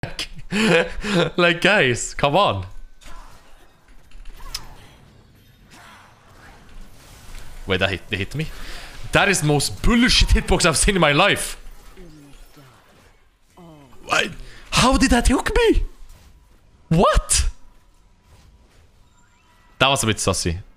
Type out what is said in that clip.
Like, guys, come on. Wait, they hit me? That is the most bullshit hitbox I've seen in my life. What? How did that hook me? What? That was a bit sussy.